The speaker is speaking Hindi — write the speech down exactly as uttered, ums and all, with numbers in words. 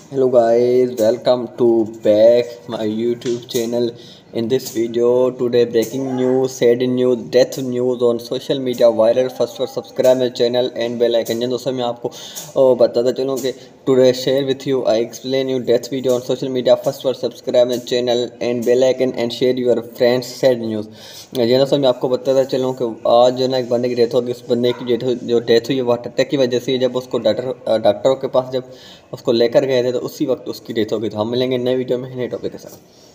Hello guys, welcome to back my YouTube channel. In this video today, breaking news, sad news, death news on social media viral. First for subscribe my channel and bell icon. जी दोस्तों, मैं आपको अ, बताता चलूँ कि today share with you I explain you death video on social media. First for subscribe my channel and bell icon and share your friends sad news. जी दोस्तों, मैं आपको बताता चलूँ कि आज जो ना एक बंदे की डेथ होगी. उस बंदे की डेथ जो डेथ हुई है वो हार्ट अटैक की वजह से. जब उसको डॉक्टर डॉक्टरों के पास जब उसको लेकर गए थे तो उसी वक्त उसकी डेथ हो गई. तो हम मिलेंगे नए वीडियो में नए टॉपिक के साथ.